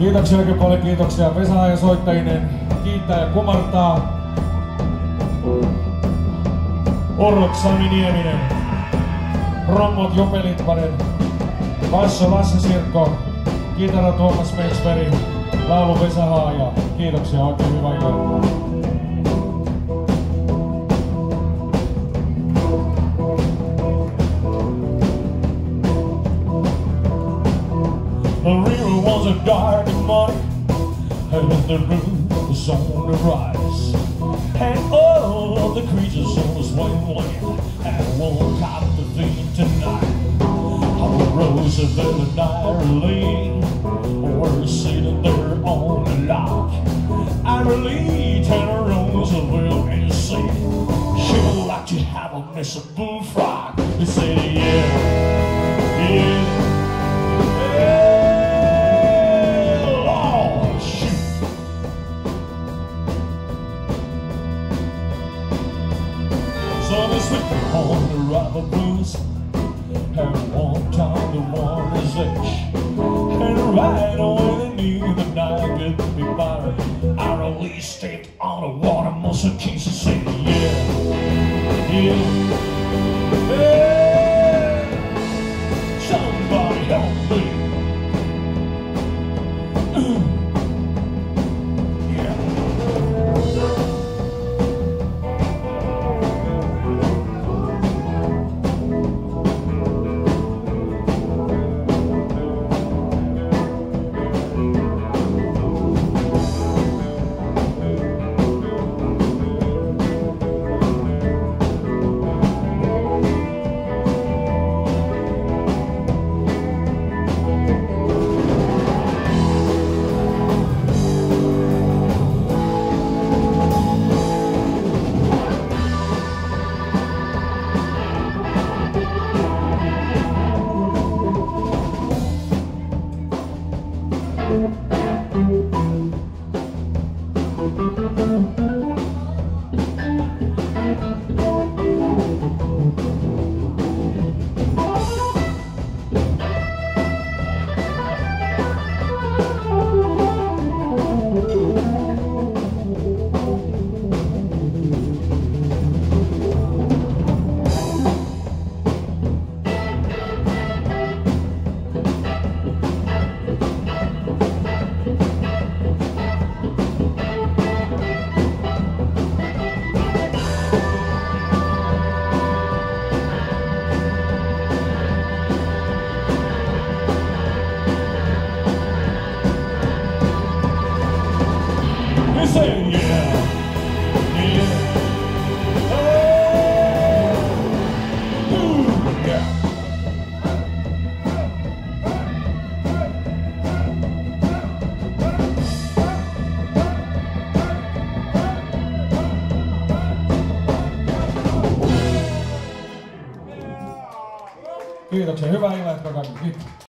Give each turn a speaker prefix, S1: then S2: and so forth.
S1: Kiitoksia oikein paljon, kiitoksia Vesa ja soittajinen. Kiittää ja kumartaa. Sami Nieminen. Rommot Jope Litmanen. Basso Lasse Sirkko. Kitara Tuomas Mensberg. Laulu Vesa Haaja. Kiitoksia, oikein hyvää iltaa. The river was a dark morning, and the moon was on the rise, and all of the creatures on the swing had woke up the theme tonight. On the Roosevelt and Ireland were sitting there on the lock. Ireland turned Roosevelt and said, "She would like to have a Mr. Bullfrog." He said, "Yeah, yeah." Sun is slipping on the rubber blues, and one time the water's edge, and right away they knew the night would be better. I really stepped on the water, muscle keys and said, "Yeah, yeah, yeah, somebody help me." Say yeah, yeah, oh, ooh, yeah. Kiitoksia, hyvää iltaa kaikille.